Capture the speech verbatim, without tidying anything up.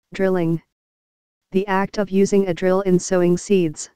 Drilling. The act of using a drill in sowing seeds.